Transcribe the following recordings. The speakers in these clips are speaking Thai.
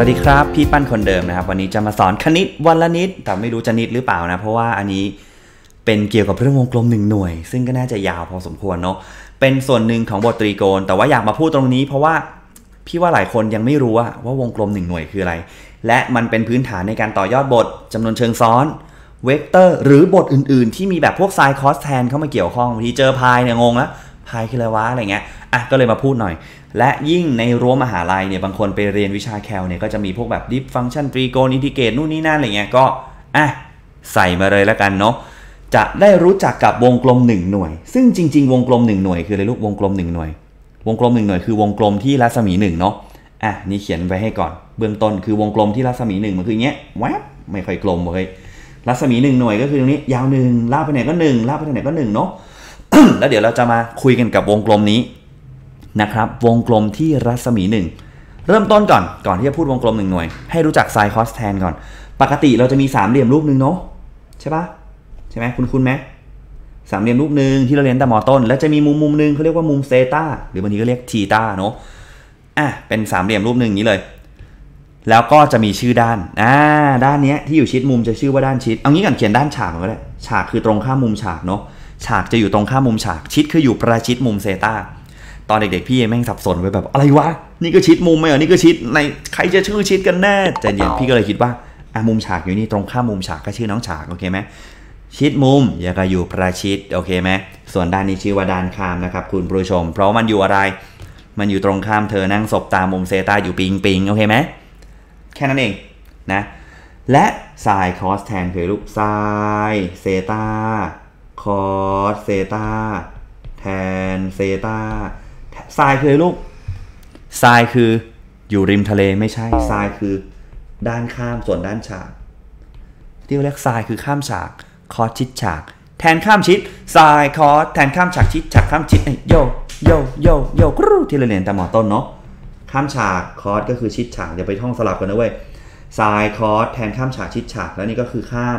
วัสดีครับพี่ปั้นคนเดิมนะครับวันนี้จะมาสอนคณิตวันละนิดแต่ไม่รู้จะนิดหรือเปล่านะเพราะว่าอันนี้เป็นเกี่ยวกับเรื่องวงกลม1หน่วยซึ่งก็น่าจะยาวพอสมควรเนาะเป็นส่วนหนึ่งของบทตรีโกณแต่ว่าอยากมาพูดตรงนี้เพราะว่าพี่ว่าหลายคนยังไม่รู้ว่าวงกลม1หน่วยคืออะไรและมันเป็นพื้นฐานในการต่อยอดบทจำนวนเชิงซ้อนเวกเตอร์หรือบทอื่นๆที่มีแบบพวกไซน์คอสแทนเข้ามาเกี่ยวข้องบางทีเจอพายเนี่ยงงละพายคืออะไรวะอะไรเงี้ยก็เลยมาพูดหน่อยและยิ่งในรั้วมหาลัยเนี่ยบางคนไปเรียนวิชาแคลเนี่ยก็จะมีพวกแบบดิฟฟังก์ชันตรีโกณอินทิเกรตนู่นนี่นั่นอะไรเงี้ยก็ใส่มาเลยแล้วกันเนาะจะได้รู้จักกับวงกลม1หน่วยซึ่งจริงๆวงกลม1หน่วยคืออะไรลูกวงกลม1หน่วยวงกลม1หน่วยคือวงกลมที่รัศมี1เนาะนี่เขียนไว้ให้ก่อนเบื้องต้นคือวงกลมที่รัศมี1มันคืออย่างเงี้ยแวบไม่ค่อยกลมเลยรัศมี1หน่วยก็คือตรงนี้ยาว1ลากไปไหนก็1ลากไปไหนก็1เนาะ แล้วเดี๋ยวเราจะมาคุยกันกับวงกลมนี้นะครับวงกลมที่รัศมี1เริ่มต้นก่อนที่จะพูดวงกลม1หน่วยให้รู้จักไซน์คอสแทนก่อนปกติเราจะมีสามเหลี่ยมรูปนึงเนาะใช่ปะใช่ไหมคุณไหมสามเหลี่ยมรูปนึงที่เราเรียนแต่ม.ต้นแล้วจะมีมุมนึงเขาเรียกว่ามุมเซตาหรือบางทีก็เรียกทีตาเนาะเป็นสามเหลี่ยมรูปนึงนี้เลยแล้วก็จะมีชื่อด้านด้านนี้ที่อยู่ชิดมุมจะชื่อว่าด้านชิดเอางี้ก่อนเขียนด้านฉากก็ได้ฉากคือตรงข้ามมุมฉากเนาะฉากจะอยู่ตรงข้ามมุมฉากชิดคืออยู่ประชิดมุมเซตาตอนเด็กๆพี่แม่งสับสนไว้แบบอะไรวะนี่ก็ชิดมุมไหมนี่ก็ชิดในใครจะชื่อชิดกันแน่แต่เดี๋ยวพี่ก็เลยคิดว่ามุมฉากอยู่นี่ตรงข้ามมุมฉากก็ชื่อน้องฉากโอเคไหมชิดมุมอย่าก็อยู่ประชิดโอเคไหมส่วนด้านนี้ชื่อว่าด้านข้ามนะครับคุณผู้ชมเพราะมันอยู่อะไรมันอยู่ตรงข้ามเธอนั่งศบตามุมเซตาอยู่ปิงโอเคไหมแค่นั้นเองนะและไซน์คอสแทนคือลูกไซน์เซตาคอสเซตาแทนเซตาไซน์คือลูกไซน์คืออยู่ริมทะเลไม่ใช่ไซน์คือด้านข้ามส่วนด้านฉากที่เรียกไซน์คือข้ามฉากคอสชิดฉากแทนข้ามชิดไซน์คอสแทนข้ามฉากชิดฉากข้ามชิดโยกรูที่เราเรียนแต่หมอต้นเนาะข้ามฉากคอสก็คือชิดฉากอย่าไปท่องสลับกันนะเว้ยไซน์คอสแทนข้ามฉากชิดฉากแล้วนี่ก็คือข้าม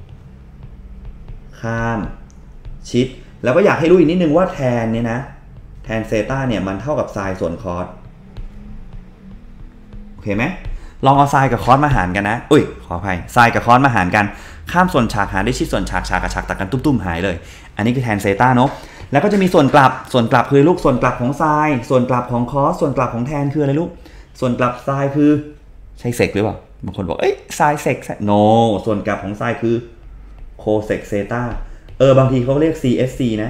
ชิดแล้วก็อยากให้รู้อีกนิดนึงว่าแทนเนี่ยนะแทนเซตาเนี่ยมันเท่ากับไซน์ส่วนคอสโอเคไหมลองเอาไซน์กับคอสมาหารกันนะขออภัยไซน์กับคอสมาหารกันข้ามส่วนฉากหารได้ชิดส่วนฉากกับฉากตัดกันตุ้มหายเลยอันนี้คือแทนเซตาเนาะแล้วก็จะมีส่วนกลับคือลูกส่วนกลับของไซน์ส่วนกลับของคอสส่วนกลับของแทนคืออะไรลูกส่วนกลับไซน์คือใช่เซกหรือเปล่าบางคนบอกไซน์เซกโนส่วนกลับของไซน์คือโคเซกเซตาบางทีเขาเรียก CSC นะ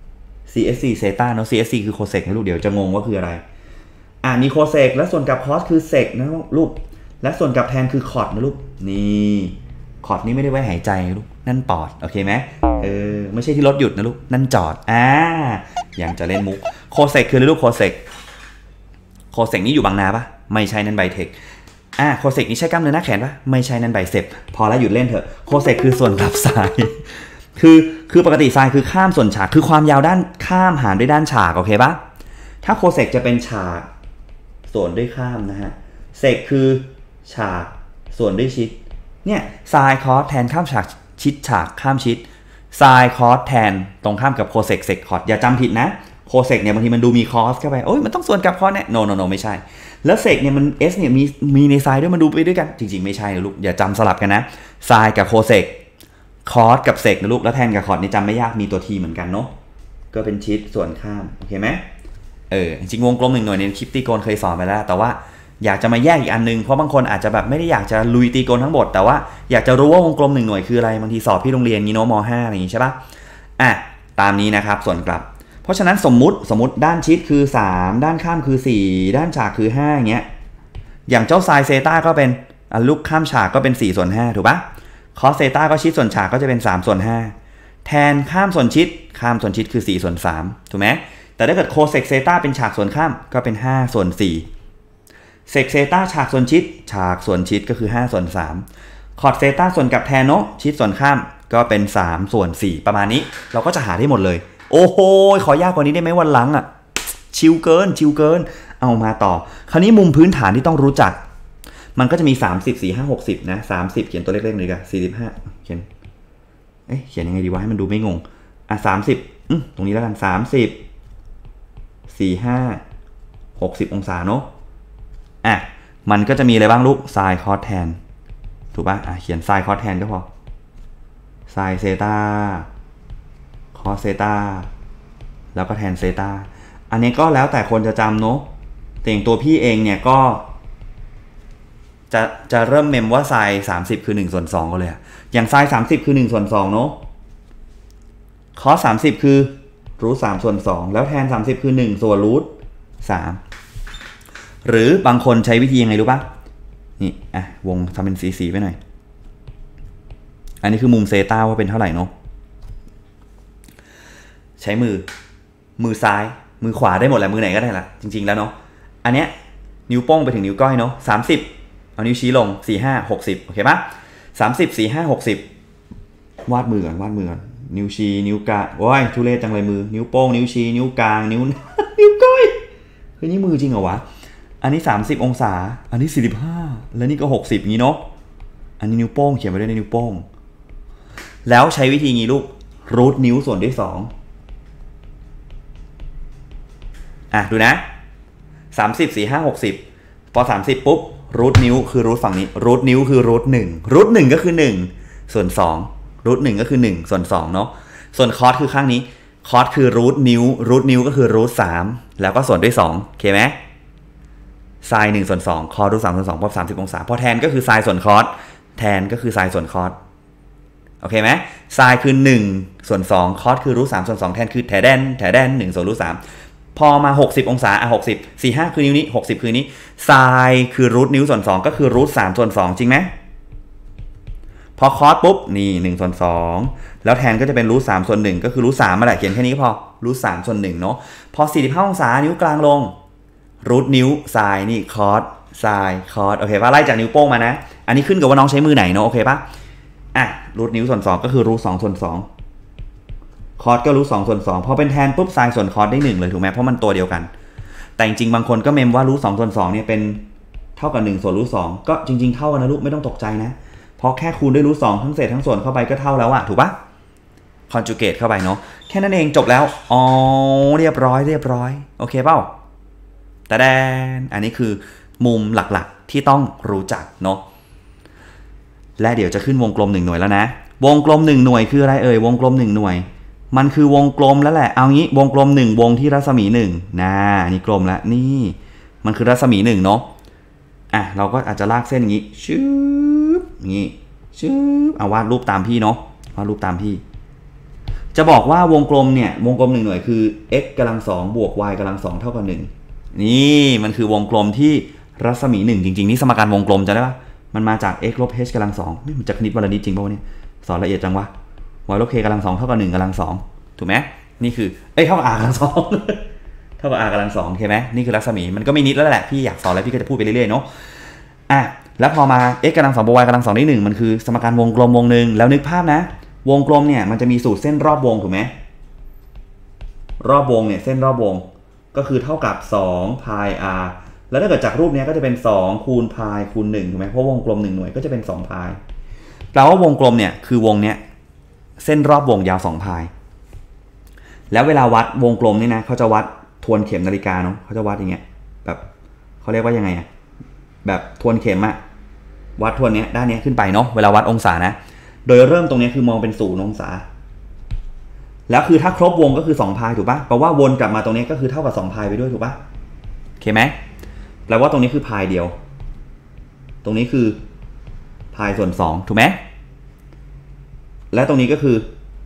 CSC เซตาเนาะ CSC คือโคเซกนะลูกเดี๋ยวจะงงว่าคืออะไรมีโคเซกและส่วนกลับคอสคือเซกนะลูกและส่วนกลับแทนคือคอร์ดนะลูกนี่คอร์ดนี้ไม่ได้ไว้หายใจลูกนั่นปอดโอเคไหมไม่ใช่ที่รถหยุดนะลูกนั่นจอดยังจะเล่นมุกโคเซกคืออะไรลูกโคเซกนี่อยู่บางนาปะไม่ใช่นั่นไบเทคโคเซกนี่ใช่กล้ามเนื้อหน้าแขนปะไม่ใช่นั่นไบเซปพอแล้วหยุดเล่นเถอะโคเซกคือส่วนกลับซ้ายคือปกติไซน์คือข้ามส่วนฉากคือความยาวด้านข้ามหารด้วยด้านฉากโอเคปะถ้าโคเซกจะเป็นฉากส่วนด้วยข้ามนะฮะเซกคือฉากส่วนด้วยชิดเนี่ยไซน์คอสแทนข้ามฉากชิดฉากข้ามชิดไซน์คอสแทนตรงข้ามกับโคเซกเซกคอสอย่าจำผิดนะโคเซกเนี่ยบางทีมันดูมีคอสเข้าไปมันต้องส่วนกับคอสเนี่ยโนไม่ใช่แล้วเซกเนี่ยมัน S เนี่ยมีในไซน์ด้วยมันดูไปด้วยกันจริงๆไม่ใช่นะลูกอย่าจำสลับกันนะไซน์กับโคเซกคอสกับเซกนะลูกแล้วแทนกับคอสนี่จำไม่ยากมีตัวทีเหมือนกันเนาะก็เป็นชิดส่วนข้ามโอเคไหมจริงวงกลม1หน่วยในคลิปตีโกณเคยสอนไปแล้วแต่ว่าอยากจะมาแยกอีกอันนึงเพราะบางคนอาจจะแบบไม่ได้อยากจะลุยตีโกณทั้งหมดแต่ว่าอยากจะรู้ว่าวงกลม1หน่วยคืออะไรบางทีสอบที่โรงเรียนงี้เนาะม.5 อะไรอย่างงี้ใช่ปะตามนี้นะครับส่วนกลับเพราะฉะนั้นสมมุติด้านชิดคือ3ด้านข้ามคือ4ด้านฉากคือ5อย่างเงี้ยอย่างเจ้าไซน์เซตาก็เป็นลูกข้ามฉากก็เป็น4/5ถูกปะคอสเซตาก็ชิดส่วนฉากก็จะเป็น3/5แทนข้ามส่วนชิดคือ4/3ถูกไหมแต่ถ้าเกิดโคเซกเซตาเป็นฉากส่วนข้ามก็เป็น5/4เซกเซตาฉากส่วนชิดก็คือ5/3คอร์ดเซตาส่วนกับแทนเนาะชิดส่วนข้ามก็เป็น3/4ประมาณนี้เราก็จะหาได้หมดเลยโอ้โหขอยากกว่านี้ได้ไหมวันหลังชิวเกินเอามาต่อคราวนี้มุมพื้นฐานที่ต้องรู้จักมันก็จะมี30 45 60นะ30เขียนตัวเลขๆเลยกัน45เขียนยังไงดีวะให้มันดูไม่งง30ตรงนี้แล้วกัน30 45 60องศาเนาะมันก็จะมีอะไรบ้างลูกไซน์คอสแทนถูกป่ะเขียนไซน์คอสแทนก็พอไซน์เซตาคอสเซตาแล้วก็แทนเซตาอันนี้ก็แล้วแต่คนจะจำเนาะแต่อย่างตัวพี่เองเนี่ยก็จะเริ่มเมมว่าไซน์30คือ1/2ก็เลยอย่างไซน์30คือ1/2เนาะคอส30คือรูท3/2แล้วแทน30คือ1ส่วนรูท3หรือบางคนใช้วิธียังไงรู้ป่ะนี่วงทำเป็นสีไปหน่อยอันนี้คือมุมเซตาว่าเป็นเท่าไหร่เนาะใช้มือซ้ายมือขวาได้หมดแหละมือไหนก็ได้ละจริงๆแล้วเนาะอันเนี้ยนิ้วโป้งไปถึงนิ้วก้อยเนาะ30เอานิ้วชี้ลง4 5 60โอเคปะ30 4 5 60วาดมือก่อนนิ้วชี้นิ้วกลางโอ้ยทุเรศจังเลยมือนิ้วโป้งนิ้วชี้นิ้วกลางนิ้วก้อยเฮ้ยนี่มือจริงเหรอวะอันนี้30องศาอันนี้45แล้วนี่ก็60งี้เนาะอันนี้นิ้วโป้งเขียนไว้ด้วยในนิ้วโป้งแล้วใช้วิธีงี้ลูกรูทนิ้วส่วนด้วย2ดูนะ30 4 5 60พอ30ปุ๊บรูทนิ้วคือรูทฝั่งนี้รูทนิ้วคือรูท1รูท1ก็คือ1ส่วน2รูท1ก็คือ1ส่วน2เนาะส่วนคอสคือข้างนี้คอสคือรูทนิ้วก็คือรูท3แล้วก็ส่วนด้วย2โอเคไหมไซน์1/2คอสรูท3/2พอ30องศาพอแทนก็คือไซน์ส่วนคอสแทนก็คือไซน์ส่วนคอสโอเคไหมไซน์คือ1/2คอสคือรูท3/2แทนคือแถแดน1ส่วนรูท3พอมา60องศา60 45คือนิ้วนี้60คือนี้ไซน์คือรูทนิ้วส่วน2ก็คือรูท3/2จริงไหมพอคอสปุ๊บนี่1/2แล้วแทนก็จะเป็นรูท3/1ก็คือรูท3มาแหละเขียนแค่นี้ก็พอรูท3/1เนาะพอ45องศานิ้วกลางลงรูทนิ้วไซน์นี่คอสไซน์คอสโอเคป่ะไล่จากนิ้วโป้งมานะอันนี้ขึ้นกับว่าน้องใช้มือไหนเนาะโอเคป่ะรูทนิ้วส่วน2ก็คือรูท2/2คอสก็รูท2/2พอเป็นแทนปุ๊บไซน์ส่วนคอสได้1เลยถูกไหมเพราะมันตัวเดียวกันแต่จริงๆบางคนก็เมมว่ารูท2/2เนี่ยเป็นเท่ากับ1ส่วนรูท2ก็จริงๆเท่ากันนะลูกไม่ต้องตกใจนะเพราะแค่คูณด้วยรูท2ทั้งเศษทั้งส่วนเข้าไปก็เท่าแล้วถูกปะคอนจูเกตเข้าไปเนาะแค่นั้นเองจบแล้วเรียบร้อยโอเคเปล่าแต่อันนี้คือมุมหลักๆที่ต้องรู้จักเนาะและเดี๋ยวจะขึ้นวงกลม1หน่วยแล้วนะวงกลม1หน่วยคืออะไรวงกลม1หน่วยมันคือวงกลมแล้วแหละเอางี้วงกลม1วงที่รัศมี1นี่กลมแล้วนี่มันคือรัศมี1เนาะเราก็อาจจะลากเส้นอย่างนี้ชืบงี้ชืบวาดรูปตามพี่เนาะวาดรูปตามพี่จะบอกว่าวงกลมเนี่ยวงกลม1หน่วยคือ x กำลัง2บวก y กำลัง2เท่ากับ1นี่มันคือวงกลมที่รัศมี1จริงๆนี่สมการวงกลมจะได้ปะมันมาจาก x ลบ h กำลัง2นี่มันจะคณิตวรณิตจริงป่ะเนี่ยสอนละเอียดจังวะ y ลบ k กำลัง2เท่ากับ1กำลัง2ถูกไหมนี่คือเท่ากับ r กำลัง2เท่ากับ r กำลัง2โอเคไหมนี่คือรัศมีมันก็ไม่นิดแล้วแหละพี่อยากสอนอะไรพี่ก็จะพูดไปเรื่อยๆเนาะแล้วพอมา x กำลัง2บวก y กำลัง2ได้1มันคือสมการวงกลมวงหนึ่งแล้วนึกภาพนะวงกลมเนี่ยมันจะมีสูตรเส้นรอบวงถูกไหมรอบวงเนี่ยเส้นรอบวงก็คือเท่ากับ2 pi r แล้วถ้าเกิดจากรูปนี้ก็จะเป็น2คูณ pi คูณ1ถูกไหมเพราะวงกลม1หน่วยก็จะเป็น2 pi แปลว่าวงกลมเนี่ยคือวงเนี้ยเส้นรอบวงยาว2 pi แล้วเวลาวัดวงกลมนี่นะเขาจะวัดทวนเข็มนาฬิกาเนาะเขาจะวัดอย่างเงี้ยแบบเขาเรียกว่ายังไงแบบทวนเข็มวัดทวนเนี้ยด้านนี้ขึ้นไปเนาะเวลาวัดองศานะโดยเริ่มตรงนี้คือมองเป็น0องศาแล้วคือถ้าครบวงก็คือ2 พายถูกปะแปลว่าวนกลับมาตรงนี้ก็คือเท่ากับ2 พายไปด้วยถูกปะโอเคไหมแปลว่าตรงนี้คือพายเดียวตรงนี้คือพายส่วน2ถูกไหมและตรงนี้ก็คือ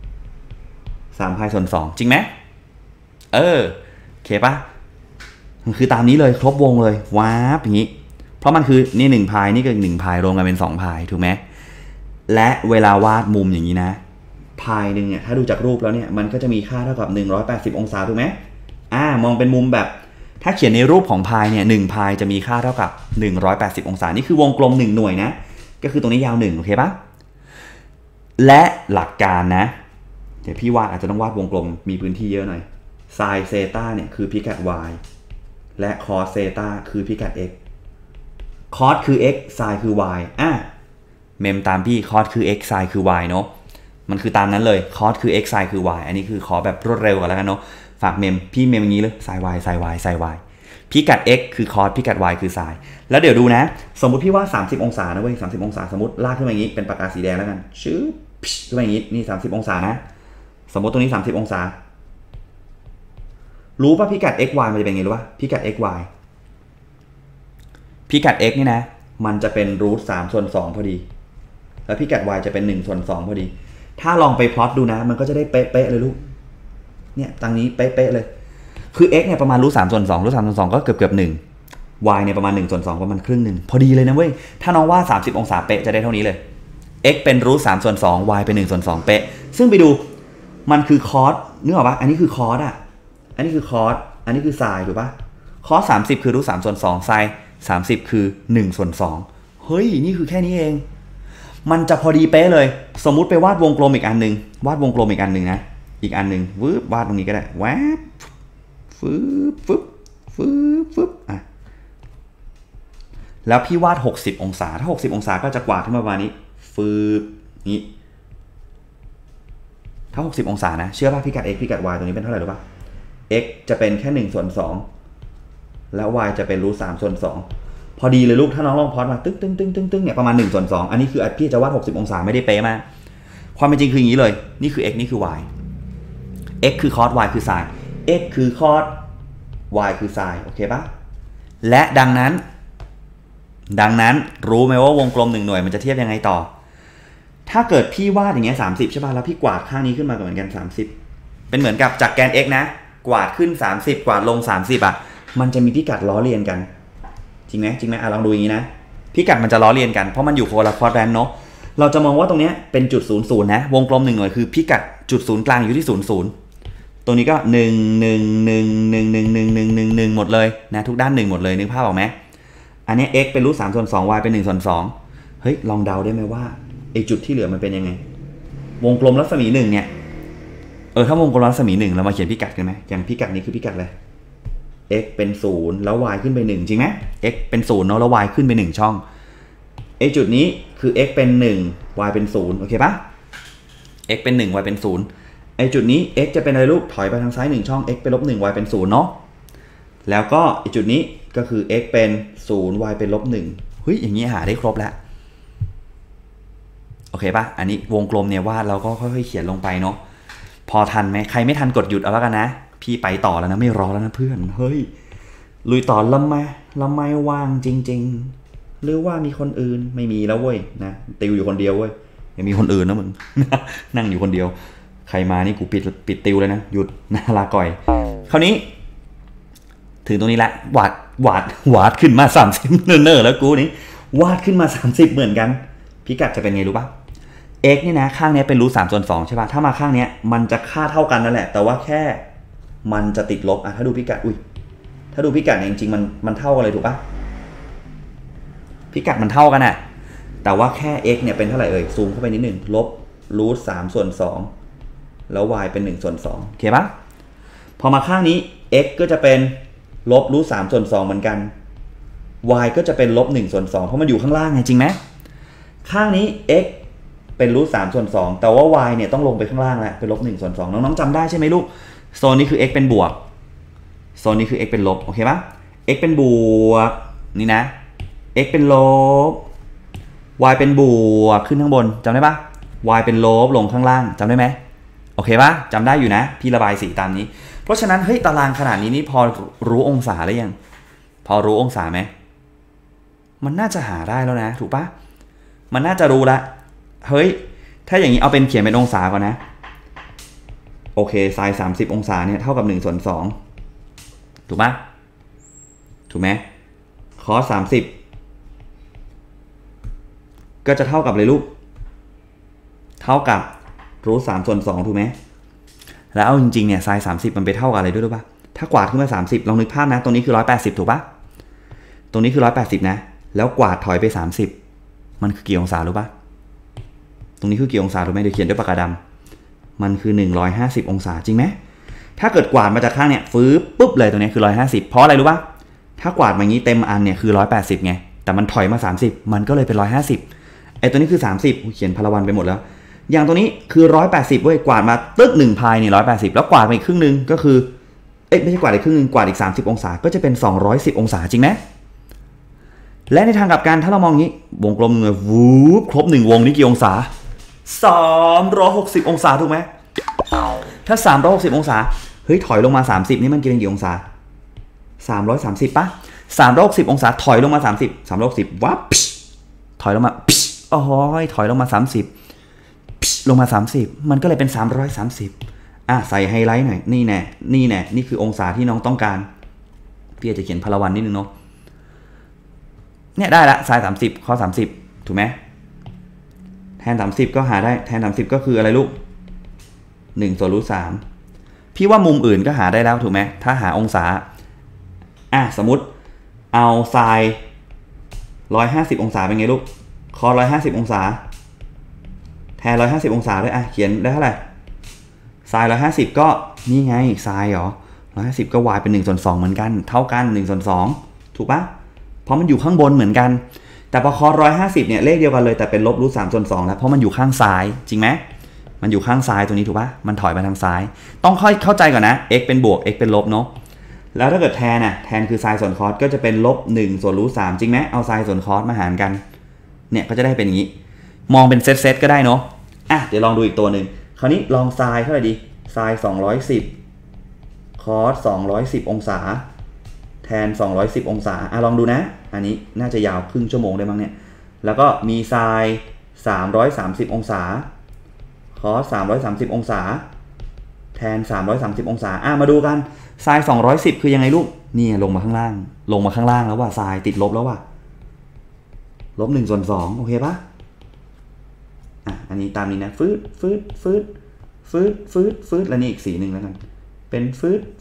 3 พายส่วน2จริงไหมโอเคปะมันคือตามนี้เลยครบวงเลยว้าบอย่างนี้เพราะมันคือนี่1 พายนี่ก็1 พายรวมกันเป็น2 พายถูกไหมและเวลาวาดมุมอย่างนี้นะพายหนึ่งเนี่ยถ้าดูจากรูปแล้วเนี่ยมันก็จะมีค่าเท่ากับ180องศาถูกไหมมองเป็นมุมแบบถ้าเขียนในรูปของพายเนี่ย1 พายจะมีค่าเท่ากับ180องศานี่คือวงกลม1หน่วยนะก็คือตรงนี้ยาว1โอเคปะและหลักการนะเดี๋ยวพี่วาดอาจจะต้องวาดวงกลมมีพื้นที่เยอะหน่อยไซน์เซตาเนี่ยคือพิกัด y และคอสเซตาคือพิกัด x คอสคือ x ไซน์คือ y เมมตามพี่คอสคือ x ไซน์คือ y เนาะมันคือตามนั้นเลยคอสคือ x ไซน์คือ y อันนี้คือขอแบบรวดเร็วกันแล้วกันเนาะฝากเมมพี่เมมอย่างนี้เลยไซน์ y ไซน์ y ไซน์ y พิกัด x คือคอสพิกัด y คือไซน์แล้วเดี๋ยวดูนะสมมุติพี่ว่า30องศานะเว้ย30องศาสมมติลากขึ้นมาอย่างนี้เป็นปากกาสีแดงแล้วกันชื้อขึ้นมาอย่างนี้นี่30องศานะสมมติตรงนี้30องศารู้ป่ะพิกัด x y มันจะเป็นไงรู้ป่ะพิกัด x y พิกัด x นี่นะมันจะเป็นรูท3ส่วน2พอดีแล้วพิกัด y จะเป็น1ส่วน2พอดีถ้าลองไปพลอตดูนะมันก็จะได้เป๊ะๆเลยลูกเนี่ยตรงนี้เป๊ะๆเลยคือ x เนี่ยประมาณรูท3ส่วน2รูท3ส่วน2ก็เกือบ1 y เนี่ยประมาณ1ส่วน2ประมาณครึ่งหนึ่งพอดีเลยนะเว้ยถ้าน้องว่า30องศาเป๊ะจะได้เท่านี้เลย x เป็นรูท3ส่วน2 y เป็น1ส่วน2เป๊ะซึ่งไปดูมันคือคอสนึกออกปะอันนี้คือคอสอ่ะอันนี้คือคอสอันนี้คือไซน์ถูกปะคอส30คือรูท3ส่วน2ไซน์30คือ1ส่วน2เฮ้ยนี่คือแค่นี้เองมันจะพอดีเป๊ะเลยสมมุติไปวาดวงกลมอีกอันนึงวาดวงกลมอีกอันนึงนะอีกอันนึงวืบวาดตรงนี้ก็ได้แวบฟึบฟึบฟึบฟึบอ่ะแล้วพี่วาด60องศาถ้า60องศาก็จะกวาดขึ้นมาประมาณนี้ฟึบนี้ถ้า60องศานะเชื่อป่ะพิกัด x พิกัด y ตรงนี้เป็นเท่าไหร่รู้ป่ะ x จะเป็นแค่1ส่วน2แล้ว y จะเป็นรูท3ส่วน2พอดีเลยลูกถ้าน้องลองพอดมาตึ้งเนี่ยประมาณ1ส่วน2อันนี้คือพี่จะวาด60องศาไม่ได้เป๊ะมากความเป็นจริงคืออย่างนี้เลยนี่คือ x นี่คือ y x คือคอส y คือไซน์ x คือคอส y คือไซน์โอเคป่ะและดังนั้นรู้ไหมว่าวงกลม1หน่วยมันจะเทียบยังไงต่อถ้าเกิดพี่วาดอย่างเงี้ย30ใช่ป่ะแล้วพี่กวาดข้างนี้ขึ้นมาเหมือนกัน30เป็นเหมือนกับจากแกน x นะกวาดขึ้น30กวาดลง30อ่ะมันจะมีพิกัดล้อเลียนกันจริงไหมลองดูอย่างนี้นะพิกัดมันจะล้อเลียนกันเพราะมันอยู่คนละควอดแรนต์เนาะเราจะมองว่าตรงนี้เป็นจุด00นะวงกลม1หน่วยคือพิกัดจุดศูนย์กลางอยู่ที่00ตรงนี้ก็1 หมดเลยนะทุกด้าน1หมดเลยนึกภาพออกไหมอันนี้ x เป็นรูท3ส่วน2 y เป็น1ส่วน2เฮ้ยลองเดาได้ไหมว่าไอจุดที่เหลือมันเป็นยังไงวงกลมรัศมี1เนี่ยถ้าวงกลมรัศมี1เรามาเขียนพิกัดกันไหมอย่างพิกัดนี้คือพิกัดอะไร x เป็น0แล้ว y ขึ้นไป1จริงไหม x เป็น0เนาะแล้ว y ขึ้นไป1ช่องไอจุดนี้คือ x เป็น1 y เป็น0โอเคปะ x เป็น1 y เป็น0ไอจุดนี้ x จะเป็นอะไรลูกถอยไปทางซ้าย1ช่อง x เป็น-1 y เป็น0เนาะแล้วก็ไอจุดนี้ก็คือ x เป็น0 y เป็น-1เฮ้ยอย่างนี้หาได้ครบแล้วโอเคปะอันนี้วงกลมเนี่ยวาดเราก็ค่อยๆเขียนลงไปเนาะพอทันไหมใครไม่ทันกดหยุดเอาแล้วกันนะพี่ไปต่อแล้วนะไม่รอแล้วนะเพื่อนเฮ้ยลุยต่อละไม่ว่างจริงๆหรือว่ามีคนอื่นไม่มีแล้วเว้ยนะติวอยู่คนเดียวเว้ยยังมีคนอื่นนะมึง นั่งอยู่คนเดียวใครมานี่กูปิดติวเลยนะหยุดนะลาก่อยคราวนี้ถึงตรงนี้ละวาดขึ้นมา30เนิ่นๆแล้วกูนี่วาดขึ้นมา30เหมือนกันพิกัดจะเป็นไงรู้ป่ะ x นี่นะข้างนี้เป็นรูท3ส่วน2ใช่ป่ะถ้ามาข้างนี้มันจะค่าเท่ากันนั่นแหละแต่ว่าแค่มันจะติดลบถ้าดูพิกัดถ้าดูพิกัดจริงๆมันเท่ากันเลยถูกป่ะพิกัดมันเท่ากันแต่ว่าแค่ x เนี่ยเป็นเท่าไหร่ซูมเข้าไปนิดนึงลบรูท3ส่วน2แล้ว y เป็น1ส่วน2โอเคป่ะพอมาข้างนี้ x ก็จะเป็นลบรูท3ส่วน2เหมือนกัน y ก็จะเป็นลบ1ส่วน2เพราะมันอยู่ข้างล่างไงจริงไหมข้างนี้ x เป็นรูท3ส่วน2แต่ว่า y เนี่ยต้องลงไปข้างล่างแล้วเป็นลบ1ส่วน2น้องๆจำได้ใช่ไหมลูกโซนนี้คือ x เป็นบวกโซนนี้คือ x เป็นลบโอเคปะ x เป็นบวกนี่นะ x เป็นลบ y เป็นบวกขึ้นข้างบนจำได้ปะ y เป็นลบลงข้างล่างจำได้ไหมโอเคปะจำได้อยู่นะพี่ระบายสีตามนี้เพราะฉะนั้นเฮ้ยตารางขนาดนี้นี่พอรู้องศาหรือยังพอรู้องศาไหมมันน่าจะหาได้แล้วนะถูกปะมันน่าจะรู้ละเฮ้ยถ้าอย่างนี้เอาเป็นเขียนเป็นองศาก่อนนะโอเคไซน์30องศาเนี่ยเท่ากับ1ส่วน2ถูกปะถูกไหมคอส30ก็จะเท่ากับเลยลูกเท่ากับรูท3ส่วน2ถูกไหมแล้วเอาจริงๆเนี่ยไซน์30มันไปเท่ากับอะไรด้วยรู้ปะถ้ากวาดขึ้นมา30ลองนึกภาพนะตรงนี้คือ180ถูกปะตรงนี้คือ180นะแล้วกวาดถอยไป30มันคือกี่องศารู้ปะตรงนี้คือกี่องศาถูกไหมเดี๋ยวเขียนด้วยปากกาดำมันคือ150องศาจริงไหมถ้าเกิดกวาดมาจากข้างเนี่ยฟื้บปุ๊บเลยตรงนี้คือ150เพราะอะไรรู้ปะถ้ากวาดมาอย่างนี้เต็มอันเนี่ยคือ180ไงแต่มันถอยมา30มันก็เลยเป็น150ไอ้ตัวนี้คือ30เขียนพลวันไปหมดแล้วอย่างตัวนี้คือ180เว้ยกวาดมาตึ๊ก1พายนี่180แล้วกวาดไปอีกครึ่งนึงก็คือไม่ใช่กวาดอีกครึ่งนึงกวาดอีก30องศาก็จะเป็น210องศาจริงไหมและในทางกลับกันถ้าเรามองงี้วงกลมเลยวูบครบ1วงนี่กี่องศา360องศาถูกไหมถ้า360องศาเฮ้ยถอยลงมา30นี่มันกี่องศา330ป่ะ360องศาถอยลงมา30 360วับถอยลงมาโอ้ยถอยลงมา30ลงมา30มันก็เลยเป็น330ใส่ไฮไลท์หน่อยนี่แน่นี่คือองศาที่น้องต้องการพี่อาจจะเขียนพลวันนิดนึงเนาะเนี่ยได้ละไซน์30ข้อ30ถูกไหมแทน30ก็หาได้แทน30ก็คืออะไรลูก1 ส่วนรูท 3พี่ว่ามุมอื่นก็หาได้แล้วถูกไหมถ้าหาองศาสมมติเอาไซน์150องศาเป็นไงลูกคอ150องศาแทน150องศาด้วยเขียนได้เท่าไหร่ไซน์150ก็นี่ไงไซน์เหรอ150ก็ y เป็น1 ส่วน 2เหมือนกันเท่ากัน1 ส่วน 2ถูกปะเพราะมันอยู่ข้างบนเหมือนกันแต่พอคอ150เนี่ยเลขเดียวกันเลยแต่เป็นลบรูท 3 ส่วน 2แล้วเพราะมันอยู่ข้างซ้ายจริงไหมมันอยู่ข้างซ้ายตรงนี้ถูกปะมันถอยมาทางซ้ายต้องค่อยเข้าใจก่อนนะ x เป็นบวก x เป็นลบเนาะแล้วถ้าเกิดแทนแทนคือไซน์ส่วนคอสก็จะเป็นลบ1 ส่วนรูท 3จริงไหมเอาไซน์ส่วนคอสมาหารกันเนี่ยก็จะได้เป็นอย่างนี้มองเป็นเซตก็ได้เนาะเดี๋ยวลองดูอีกตัวหนึ่งคราวนี้ลองไซน์เท่าไหร่ดีไซน์210คอส210องศาแทน210องศาลองดูนะอันนี้น่าจะยาวครึ่งชั่วโมงได้มั้งเนี่ยแล้วก็มีไซน์330องศาคอส330องศาแทน330องศามาดูกันไซน์210คือยังไงลูกนี่ลงมาข้างล่างแล้วว่าไซน์ติดลบแล้วว่าลบ1 ส่วน 2โอเคปะอันนี้ตามนี้นะฟืดแล้วนี่อีกสีหนึ่งแล้วกันเป็นฟืด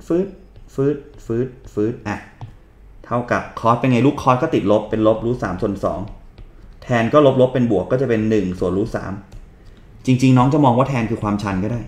เท่ากับคอสเป็นไงลูกคอสก็ติดลบเป็นลบรูท 3 ส่วน 2แทนก็ลบเป็นบวกก็จะเป็น1 ส่วนรูท 3จริงๆน้องจะมองว่าแทนคือความชันก็ได้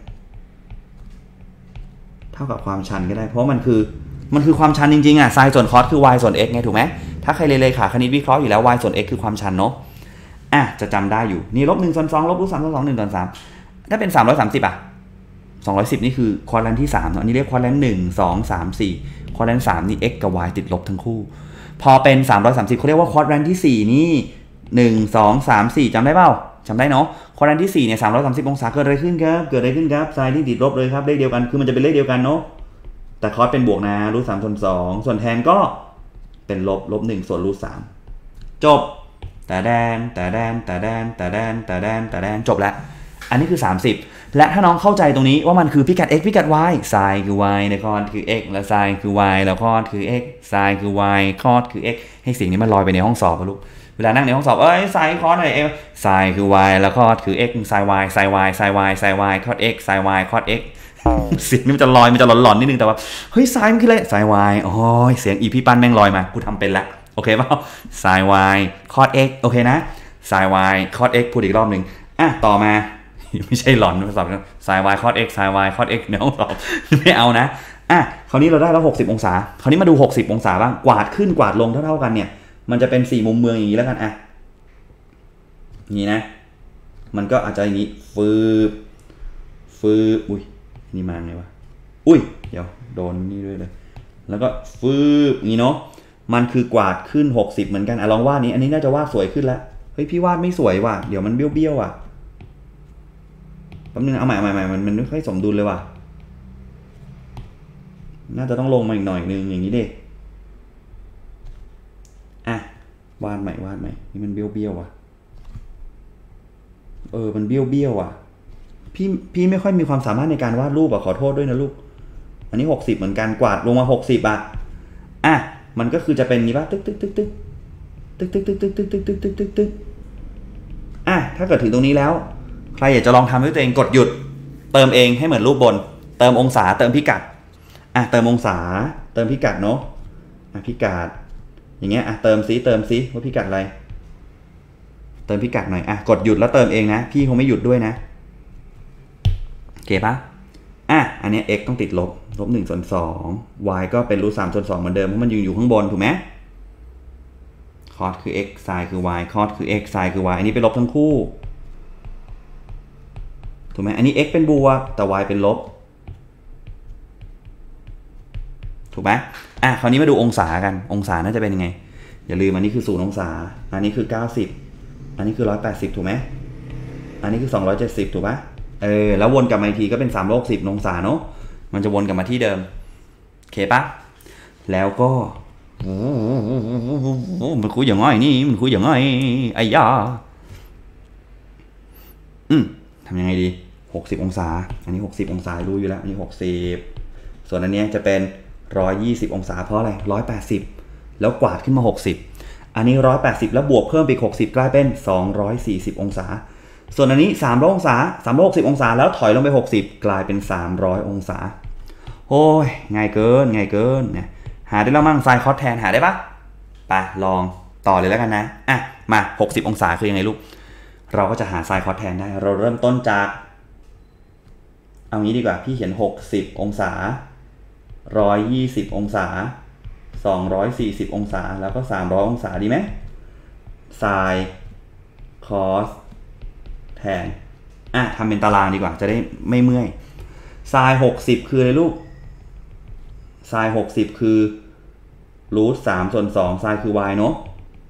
เท่ากับความชันก็ได้เพราะมันคือความชันจริงๆไซน์ส่วนคอสคือ y ส่วน x ไงถูกไหมถ้าใครเรียนเลขาคณิตวิเคราะห์อยู่แล้ว y ส่วน x คือความชันเนาะจะจำได้อยู่นี่ลบ1 ส่วน 2ลบรูท 3 ส่วน 2 1 ส่วน 3ถ้าเป็น330 210นี่คือควอดแรนต์ที่3เนาะอันนี้เรียกควอดแรนต์1 2 3 4ควอดแรนต์3นี่ x กับ y ติดลบทั้งคู่พอเป็น330เขาเรียกว่าควอดแรนต์ที่4นี่1 2 3 4จำได้เปล่าจำได้เนาะควอดแรนต์ที่4เนี่ย330องศาเกิดอะไรขึ้นครับไซน์ที่ติดลบเลยครับเลขเดียวกันคือมันจะเป็นเลขเดียวกันเนาะแต่คอสเป็นบวกนะรูท 3 ส่วน 2ส่วนแทนก็เป็นลบ1 ส่วนรูท 3จบแต่แดนจบแล้วอันนี้คือ30และถ้าน้องเข้าใจตรงนี้ว่ามันคือพิกัด x พิกัด y ไซน์คือ y ในคอสคือ x และไซน์คือ y แล้วคอสคือ x ไซน์คือ y คอสคือ x ให้สิ่งนี้มันลอยไปในห้องสอบลูกเวลานั่งในห้องสอบไซน์คอสอะไรไซน์คือ y แล้วคอสคือ x ไซน์ y ไซน์ y ไซน์ y ไซน์ y คอส x ไซน์ y คอส x เสียงนี้มันจะลอยมันจะหลอนๆนิดนึงแต่ว่าเฮ้ยไซน์มันคืออะไรไซน์ y โอ้ยเสียงอีพี่ปั้นแม่งลอยมากูทำเป็นแล้วโอเคป่ะไซน์ y คอส x โอเคนะไซน์ y คอส x พูดอีกรอบหนึ่งต่อมาไม่ใช่หลอนภาษาไซน์ y คอส x ไซน์ y คอส x ในห้องสอบไม่เอานะคราวนี้เราได้แล้ว60องศาคราวนี้มาดู60องศาบ้างกวาดขึ้นกวาดลงเท่ากันเนี่ยมันจะเป็น4มุมเมืองอย่างนี้แล้วกันนี่นะมันก็อาจจะอย่างนี้ฟืบอุ้ยนี่มาไงวะอุ้ยเดี๋ยวโดนนี่ด้วยเลยแล้วก็ฟืบนี่เนาะมันคือกวาดขึ้น60เหมือนกันลองวาดนี้อันนี้น่าจะวาดสวยขึ้นแล้วเฮ้ยพี่วาดไม่สวยว่ะเดี๋ยวมันเบี้ยวแป๊บนึงเอาใหม่มันไม่ค่อยสมดุลเลยว่ะน่าจะต้องลงมาอีกหน่อยนึงอย่างนี้ดิวาดใหม่นี่มันเบี้ยวว่ะมันเบี้ยวว่ะพี่ไม่ค่อยมีความสามารถในการวาดรูปขอโทษด้วยนะลูกอันนี้60เหมือนกันกวาดลงมา60มันก็คือจะเป็นนี้ป่ะตึ๊กถ้าเกิดถึงตรงนี้แล้วใครอยากจะลองทำด้วยตัวเองกดหยุดเติมเองให้เหมือนรูปบนเติมองศาเติมพิกัดเติมองศาเติมพิกัดเนาะพิกัดอย่างเงี้ยเติมซิว่าพิกัดอะไรเติมพิกัดหน่อยกดหยุดแล้วเติมเองนะพี่คงไม่หยุดด้วยนะโอเคปะอันนี้ x ต้องติดลบ1 ส่วน 2 y ก็เป็นรูท 3 ส่วน 2เหมือนเดิมเพราะมันอยู่ข้างบนถูกไหมคอสคือ x ไซน์คือ y คอสคือ x ไซน์คือ y อันนี้เป็นลบทั้งคู่ถูกไหมอันนี้ x เป็นบวกแต่ y เป็นลบถูกไหมคราวนี้มาดูองศากันองศาน่าจะเป็นยังไงอย่าลืมอันนี้คือ0 องศาอันนี้คือ90อันนี้คือ180ถูกไหมอันนี้คือ270ถูกปะแล้ววนกลับมาอีกทีก็เป็น360 องศาเนาะมันจะวนกลับมาที่เดิมโอเคปะแล้วก็มันคุยอย่างง่อยนี่มันคุยอย่างง่อยไอ้ยาทำยังไงดี60 องศาอันนี้60 องศารู้อยู่แล้วอันนี้60ส่วนอันนี้จะเป็น120 องศาเพราะอะไร180แล้วกวาดขึ้นมา60อันนี้180แล้วบวกเพิ่มไป60กลายเป็น240 องศาส่วนอันนี้300 องศา360 องศาแล้วถอยลงไป60กลายเป็น300 องศาโอ้ยง่ายเกินเนี่ยหาได้แล้วมั่งไซน์คอสแทนหาได้ปะไปลองต่อเลยแล้วกันนะมา60 องศาคือยังไงลูกเราก็จะหาไซน์คอสแทนได้เราเริ่มต้นจากเอางี้ดีกว่าพี่เขียน60 องศา120 องศา240 องศาแล้วก็300 องศาดีไหมไซน์คอสแทนทำเป็นตารางดีกว่าจะได้ไม่เมื่อยไซน์60คืออะไรลูกไซน์60คือรูท3 ส่วน 2ไซน์คือ y เนาะ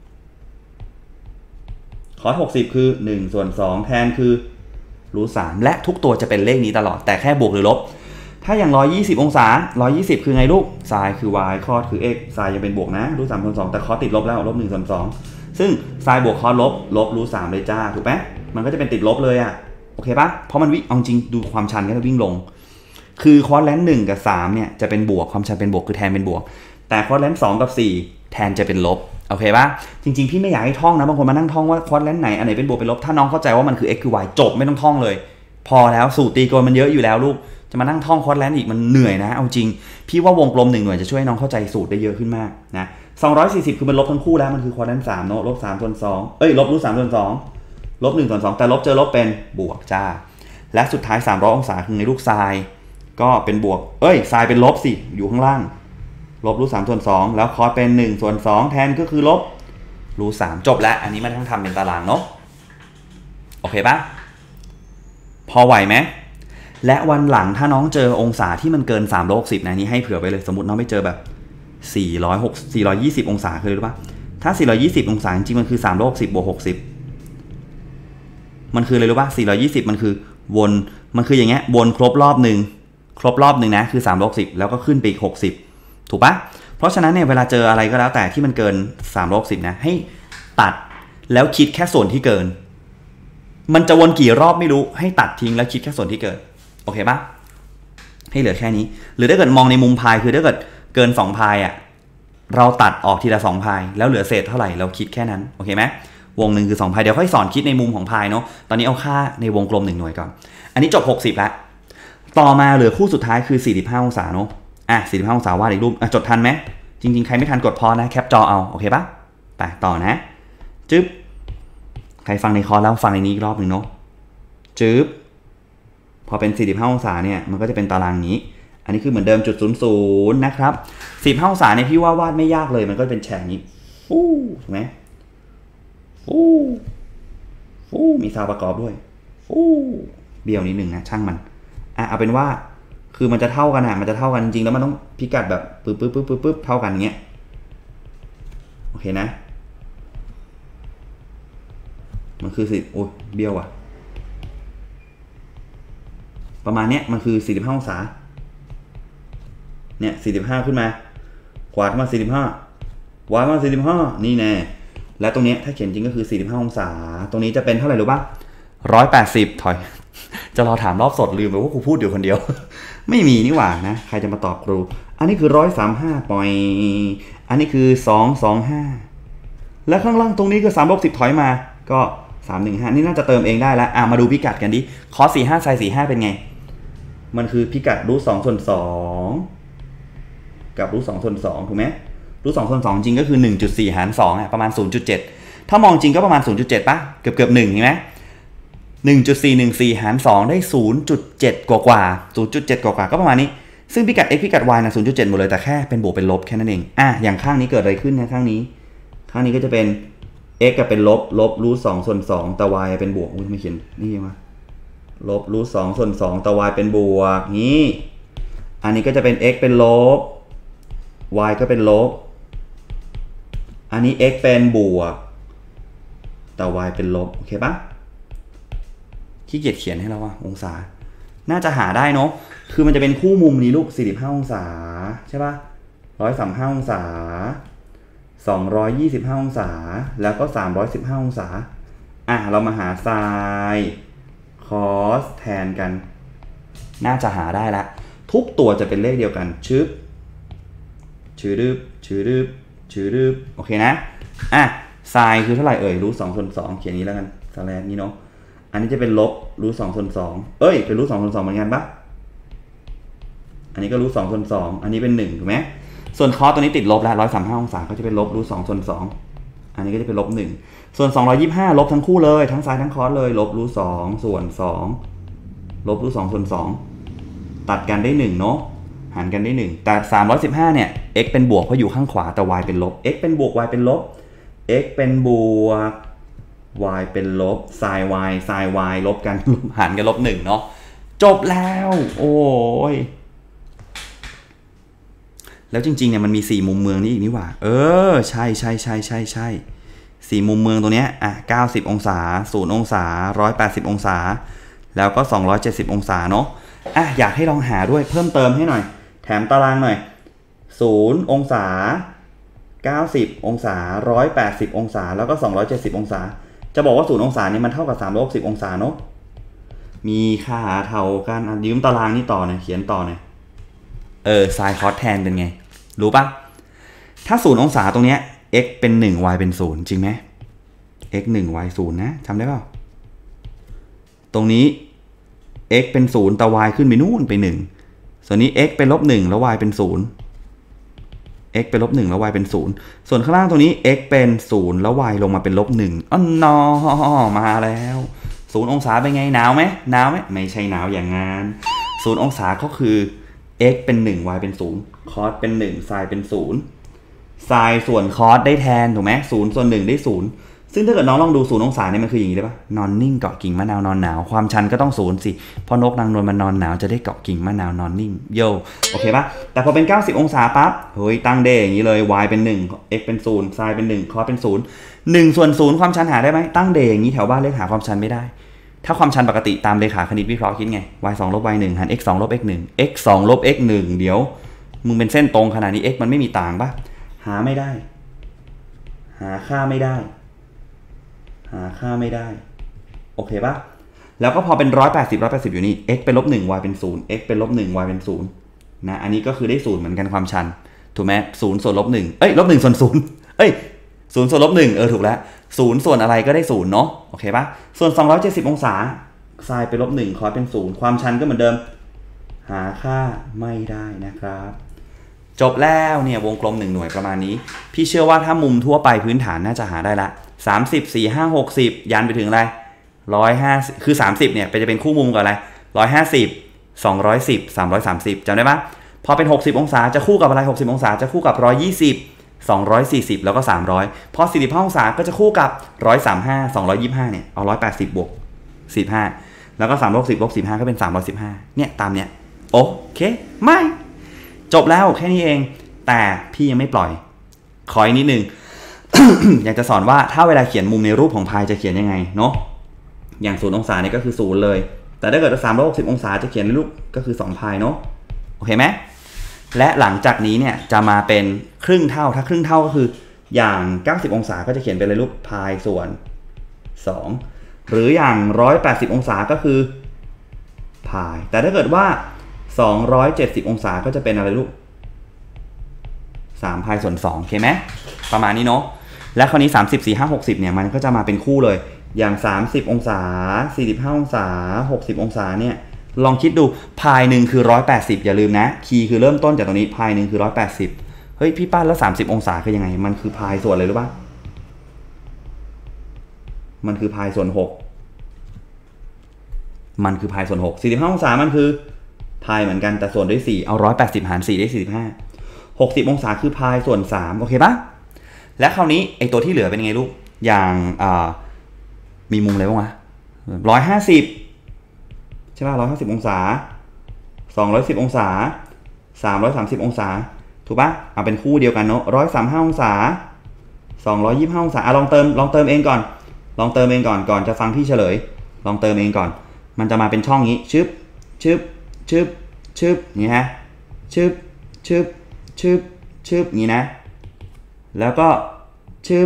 คอส60คือ1 ส่วน 2แทนคือรูท3และทุกตัวจะเป็นเลขนี้ตลอดแต่แค่บวกหรือลบถ้าอย่าง120 องศา120คือไงลูกไซน์คือ y คอสคือ x ไซน์ยังเป็นบวกนะรูท3 ส่วน 2แต่คอสติดลบแล้วลบ1 ส่วน 2ซึ่งไซน์บวกคอสลบรูท3เลยจ้าถูกไหมมันก็จะเป็นติดลบเลยโอเคปะเพราะมันวิ่งเอาจริงดูความชันก็จะวิ่งลงคือคอสแลน1กับ3เนี่ยจะเป็นบวกความชันเป็นบวกคือแทนเป็นบวกแต่คอสแลน2กับ4แทนจะเป็นลบโอเคปะจริงๆพี่ไม่อยากให้ท่องนะบางคนมานั่งท่องว่าคอสแลนไหนอันไหนเป็นบวกเป็นลบถ้าน้องเข้าใจว่ามันคือ x คือ y จบไม่ต้องท่องเลยพอแล้วสูตรตีกลมันเยอะอยู่แล้วลูกจะมานั่งท่องคอสแลนอีกมันเหนื่อยนะเอาจริงพี่ว่าวงกลม1 หน่วยจะช่วยน้องเข้าใจสูตรได้เยอะขึ้นมากนะ240คือมันลบทั้งคู่แล้วมันคือคอสแลน3เนาะลบ3 ส่วน 2ลบรูท3 ส่วน 2ลบ1 ส่วน 2แต่ลบเจอลบเป็นบวกจ้าและสุดท้าย300 องศาคือในลูกไซน์ก็เป็นบวกไซน์เป็นลบสิอยู่ข้างล่างลบรูท3 ส่วน 2แล้วคอสเป็น1 ส่วน 2แทนก็คือลบรูท3จบแล้วอันนี้มันต้องทำเป็นตารางเนาะโอเคปะพอไหวไหมและวันหลังถ้าน้องเจอองศาที่มันเกิน360นะนี้ให้เผื่อไปเลยสมมติน้องไม่เจอแบบ420 องศาคือรู้ปะถ้า420 องศาจริงๆมันคือ360 บวก 60มันคืออะไรรู้ปะ420มันคือวนมันคืออย่างเงี้ยวนครบรอบหนึ่งนะคือ360แล้วก็ขึ้นไปอีก60ถูกปะเพราะฉะนั้นเนี่ยเวลาเจออะไรก็แล้วแต่ที่มันเกิน360นะให้ตัดแล้วคิดแค่ส่วนที่เกินมันจะวนกี่รอบไม่รู้ให้ตัดทิ้งแล้วคิดแค่ส่วนที่เกินโอเคปะให้เหลือแค่นี้หรือถ้าเกิดมองในมุมพายคือถ้าเกิดเกิน2พายเราตัดออกทีละ2พายแล้วเหลือเศษเท่าไหร่เราคิดแค่นั้นโอเคไหมวงหนึ่งคือ2พายเดี๋ยวค่อยสอนคิดในมุมของพายเนาะตอนนี้เอาค่าในวงกลม1 หน่วยก่อนอันนี้จบ60แล้วต่อมาเหลือคู่สุดท้ายคือ45 องศาเนาะ45 องศาวาดอีกรูปจดทันไหมจริงๆใครไม่ทันกดพอนะแคปจอเอาโอเคปะไปต่อนะจึ๊บใครฟังในคอร์สแล้วฟังในนี้อีกรอบหนึ่งเนาะจึ๊บพอเป็น45 องศาเนี่ยมันก็จะเป็นตารางนี้อันนี้คือเหมือนเดิมจุด00นะครับ45 องศาเนี่ยพี่ว่าวาดไม่ยากเลยมันก็เป็นแฉกนี้ฟูถูกไหมฟูมีซาวประกอบด้วยฟูเบี้ยวนิดนึงนะช่างมันเอาเป็นว่าคือมันจะเท่ากันมันจะเท่ากันจริงๆแล้วมันต้องพิกัดแบบปึ๊บเท่ากันเงี้ยโอเคนะมันคือโอ้ยเบี้ยวอ่ะประมาณเนี้ยมันคือ45 องศาเนี่ย45ขึ้นมากวาดมา45วาดมา45นี่แน่และตรงนี้ถ้าเขียนจริงก็คือ45 องศาตรงนี้จะเป็นเท่าไหร่รู้ป่ะ180ถอยจะรอถามรอบสดลืมไปว่าครูพูดอยู่คนเดียวไม่มีนี่หว่านะใครจะมาตอบครูอันนี้คือ135ปอยอันนี้คือ225และข้างล่างตรงนี้คือ360ถอยมาก็315นี่น่าจะเติมเองได้แล้วมาดูพิกัดกันดิคอส45ไซน์45เป็นไงมันคือพิกัดรูท2 ส่วน 2กับรูท2 ส่วน 2ถูกไหมรูท2 ส่วน 2จริงก็คือ 1.4 หาร2ประมาณ 0.7 ถ้ามองจริงก็ประมาณ 0.7 ป่ะเกือบ1เห็นไหม1.414 หาร2ได้ 0.7 กว่า 0.7 กว่าก็ประมาณนี้ซึ่งพิกัด x พิกัด y นะ 0.7 หมดเลยแต่แค่เป็นบวกเป็นลบแค่นั้นเองอย่างข้างนี้เกิดอะไรขึ้นนะข้างนี้ก็จะเป็น x กับเป็นลบรูท2 ส่วน 2แต่ y เป็นบวกไม่เขียนนี่มาลบรูท2 ส่วน 2แต่ y เป็นบวกนี้อันนี้ก็จะเป็น x เป็นลบ y ก็เป็นลบอันนี้ x เป็นบวกแต่ y เป็นลบโอเคปะขี้เกียจเขียนให้เราว่าองศาน่าจะหาได้เนาะคือมันจะเป็นคู่มุมนี้ลูก45องศาใช่ปะ135องศา225องศาแล้วก็315องศาเรามาหาไซน์คอสแทนกันน่าจะหาได้ละทุกตัวจะเป็นเลขเดียวกันชื่อโอเคนะไซน์คือเท่าไหร่รูท2ส่วน2เขียนนี้แล้วกันสแลนนี้เนาะอันนี้จะเป็นลบรูท2ส่วน2เป็นรูท2ส่วน2เหมือนกันปะอันนี้ก็รูท2ส่วน2อันนี้เป็น1ถูกไหมส่วนคอสตัวนี้ติดลบแล้ว135องศาก็จะเป็นลบรูท2ส่วน2อันนี้ก็จะเป็นลบ1ส่วน225ลบทั้งคู่เลยทั้งไซน์ทั้งคอสเลยลบรูท2ส่วน2ลบรูท2ส่วน2ตัดกันได้1เนาะหารกันได้1แต่315เนี่ย x เป็นบวกเพราะอยู่ข้างขวาแต่ y เป็นลบ x เป็นบวก y เป็นลบ x เป็นบวก y เป็นลบไซน์ y ลบกันหารกันลบ1เนาะจบแล้วโอ้ยแล้วจริงๆเนี่ยมันมี4มุมเมืองนี่อีกนี่หว่าใช่4มุมเมืองตัวเนี้ย90องศา0องศา180องศาแล้วก็270องศาเนาะอยากให้ลองหาด้วยเพิ่มเติมให้หน่อยแถมตารางหน่อย0องศา90องศา180องศาแล้วก็270องศาจะบอกว่า0องศาเนี่ยมันเท่ากับ360องศาเนาะมีค่าเท่ากันยืมตารางนี่ต่อหน่อยเขียนต่อหน่อยไซน์คอสแทนเป็นไงรู้ปะถ้า0องศาตรงเนี้ย x เป็น1 y เป็น0จริงไหม x 1 y 0นะจำได้เปล่าตรงนี้ x เป็น0แต่ y ขึ้นไปนู่นไป1ส่วนนี้ x เป็นลบ1แล้ว y เป็น0 x เป็นลบ1แล้ว y เป็น0ส่วนข้างล่างตรงนี้ x เป็น0แล้ว y ลงมาเป็นลบ1นอมาแล้ว0องศาเป็นไงหนาวไหมไม่ใช่หนาวอย่างงั้น0องศาก็คือ x เป็น1 y เป็น0คอสเป็น1ไซน์เป็น0ไซน์ส่วนคอสได้แทนถูกไหม0ส่วน1ได้0ซึ่งถ้าเกิดน้องลองดู0องศาเนี่ยมันคืออย่างนี้ได้ปะนอนนิ่งเกาะกิ่งมะนาวนอนหนาวความชันก็ต้อง0สิเพราะนกนางนวลมันนอนหนาวจะได้เกาะกิ่งมะนาวนอนนิ่งโยโอเคปะแต่พอเป็น90องศาปั๊บเฮ้ยตั้งเดอย่างนี้เลย y เป็น1 x เป็น0ไซน์เป็น1คอสเป็น0 1ส่วน0ความชันหาได้ไหมตั้งเดอย่างนี้แถวบ้านเลขหาความชันไม่ได้ถ้าความชันปกติตามเลขาคณิตวิเคราะห์คิดไง y 2ลบ y 1หาร x 2ลบ x 1 x 2ลบ x 1เดี๋ยวมึงเป็นเส้นตรงขนาดนี้ x มันไม่มีต่างปะหาไม่ได้หาค่าไม่ได้โอเคปะแล้วก็พอเป็น180อยู่นี่ x เป็นลบ1 y เป็น0 x เป็นลบ1 y เป็น0นะอันนี้ก็คือได้0เหมือนกันความชันถูกไหม0ส่วนลบ1ลบ1ส่วน0 0ส่วนลบ1ถูกแล้ว0ส่วนอะไรก็ได้0เนาะโอเคปะส่วน270องศาไซน์เป็นลบ1คอสเป็น0ความชันก็เหมือนเดิมหาค่าไม่ได้นะครับจบแล้วเนี่ยวงกลม1หน่วยประมาณนี้พี่เชื่อว่าถ้ามุมทั่วไปพื้นฐานน่าจะหาได้ละ30 4 5 60ยันไปถึงอะไร150คือ30เนี่ยจะเป็นคู่มุมกับอะไร150 210 330จำได้ปะพอเป็น60องศาจะคู่กับอะไร60องศาจะคู่กับ120 240แล้วก็300พอ45องศาก็จะคู่กับ135 225เนี่ยเอา180บวก45แล้วก็360ลบ15ก็เป็น315เนี่ยตามเนี้ยโอเคไม่จบแล้วแค่นี้เองแต่พี่ยังไม่ปล่อยขออีกนิดนึง อยากจะสอนว่าถ้าเวลาเขียนมุมในรูปของพายจะเขียนยังไงเนาะอย่าง0องศาเนี่ยก็คือ0เลยแต่ถ้าเกิด360องศาจะเขียนในรูปก็คือ2พายเนาะโอเคไหมและหลังจากนี้เนี่ยจะมาเป็นครึ่งเท่าถ้าครึ่งเท่าก็คืออย่าง90องศาก็จะเขียนเป็นรูปพายส่วน2หรืออย่าง180องศาก็คือพายแต่ถ้าเกิดว่า270องศาก็จะเป็นอะไรลูก3พายส่วน2โอเคไหมประมาณนี้เนาะและคราวนี้30 4 5 60เนี่ยมันก็จะมาเป็นคู่เลยอย่าง30องศา45องศา60องศาเนี่ยลองคิดดูพายหนึ่งคือ180อย่าลืมนะคีย์คือเริ่มต้นจากตรงนี้พายหนึ่งคือ180เฮ้ยพี่ป้านแล้ว30องศาคือยังไงมันคือพายส่วนอะไรรู้ป่ะมันคือพายส่วน6มันคือพายส่วน6 45องศามันคือพายเหมือนกันแต่ส่วนด้วย4เอา180หาร4ได้45 60องศาคือพายส่วน3โอเคปะและคราวนี้ไอตัวที่เหลือเป็นไงลูกอย่างมีมุมอะไรบ้างวะ150ใช่ป่ะ150องศา210องศา330องศาถูกปะเอาเป็นคู่เดียวกันเนาะ135องศา225องศาลองเติมเองก่อนก่อนจะฟังพี่เฉลยลองเติมเองก่อนมันจะมาเป็นช่องนี้ชึบนี่ฮะชึบนี่นะแล้วก็ชึบ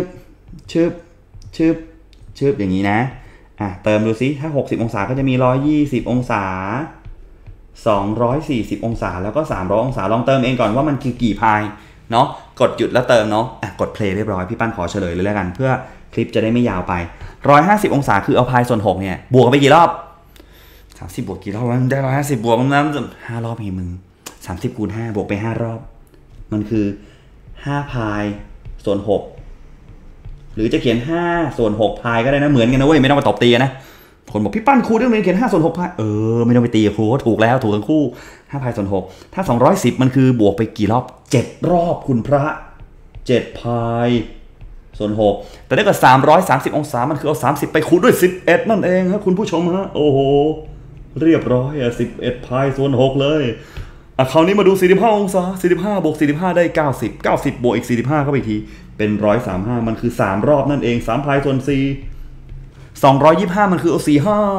อย่างนี้นะเติมดูซิถ้า60องศาก็จะมี120องศา240องศาแล้วก็300องศาลองเติมเองก่อนว่ามันคือกี่พายเนาะกดหยุดแล้วเติมเนาะกดเพลย์เรียบร้อยพี่ปั้นขอเฉลยเลยแล้วกันเพื่อคลิปจะได้ไม่ยาวไป150องศาคือเอาพายส่วน6เนี่ยบวกไปกี่รอบ30บวกกี่รอบมันได้150บวกมันนั้น5รอบให้มึง30คูณ5บวกไป5รอบมันคือ5พายส่วน6หรือจะเขียน5ส่วน6พายก็ได้นะเหมือนกันนะเว้ยไม่ต้องมาตบตีนะคนบอกพี่ปั้นครูได้เรียนเขียน5ส่วน6พายไม่ต้องไปตีครูถูกแล้วถูกทั้งคู่5พายส่วน6ถ้า210มันคือบวกไปกี่รอบ7รอบคุณพระ7พายส่วน6แต่ถ้าเกิด330องศามันคือเอา30ไปคูณด้วย11นั่นเองครับคุณผู้ชมฮะโอ้โหเรียบร้อย11พายส่วน6เลยคราวนี้มาดู45องศา45บวก45ได้90บวกอีก45เข้าไปทีเป็น135มันคือ3รอบนั่นเอง3พายส่วน4 225มันคือเอา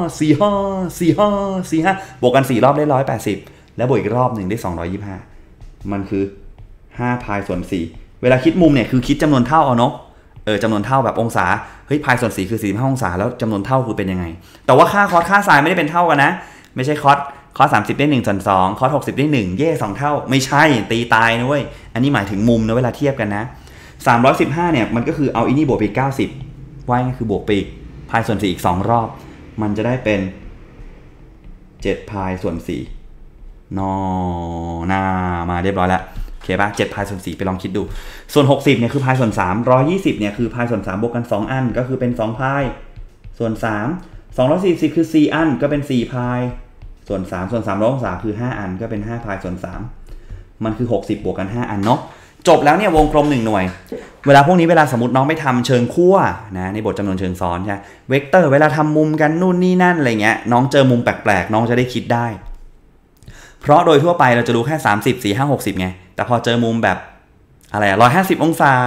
45บวกกัน4รอบได้180แล้วบวกอีกรอบหนึ่งได้225มันคือ5พายส่วน4เวลาคิดมุมเนี่ยคือคิดจำนวนเท่าเอาเนาะจำนวนเท่าแบบองศาเฮ้ยพายส่วน4คือ45องศาแล้วจำนวนเท่าคือเป็นยังไงแต่ว่าค่าคอสค่าไซน์ไม่ได้เป็นเท่ากันนะไม่ใช่คอส30ได้1ส่วน2คอส60ได้12เท่าไม่ใช่ตีตายนะเว้ยอันนี้หมายถึงมุมนะเวลาเทียบกันนะ315เนี่ยมันก็คือเอาอินี่บวกไป90ว่ายคือบวกไปอีกพายส่วน4อีก2รอบมันจะได้เป็น7พายส่วน4นอหน้ามาเรียบร้อยแล้วโอเคป่ะ7พายส่วน4ไปลองคิดดูส่วน60เนี่ยคือพายส่วน3 120เนี่ยคือพายส่วน3บวกกัน2อันก็คือเป็น2พายส่วน3 240คือ4อันก็เป็น4พายส่วน3ส่วน300องศาคือ5อันก็เป็น5พายส่วน3มันคือ60บวกกัน5อันเนาะจบแล้วเนี่ยวงกลม1หน่วยเวลาพวกนี้เวลาสมมติน้องไม่ทำเชิงคั่วนะในบทจำนวนเชิงซ้อนใช่เวกเตอร์เวลาทำมุมกันนู่นนี่นั่นอะไรเงี้ยน้องเจอมุมแปลกๆน้องจะได้คิดได้เพราะโดยทั่วไปเราจะรู้แค่30 4 5 60ไงแต่พอเจอมุมแบบอะไร150องศา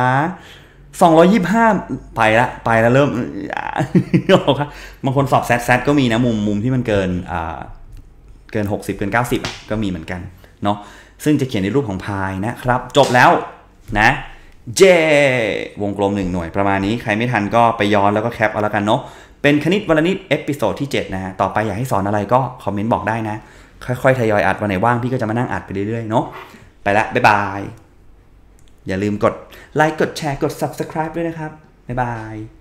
225ไปละเริ่มบางคนสอบแซดก็มีนะมุมที่มันเกิน60เกิน90ก็มีเหมือนกันเนาะซึ่งจะเขียนในรูปของพายนะครับจบแล้วนะวงกลม1หน่วยประมาณนี้ใครไม่ทันก็ไปย้อนแล้วก็แคปเอาละกันเนาะเป็นคณิตวันละนิดเอพิโซดที่7นะฮะต่อไปอยากให้สอนอะไรก็คอมเมนต์บอกได้นะค่อยๆทยอยอัดวันไหนว่างพี่ก็จะมานั่งอัดไปเรื่อยๆเนาะไปละบ๊ายบายอย่าลืมกดไลค์กดแชร์กด Subscribe ด้วยนะครับบ๊ายบาย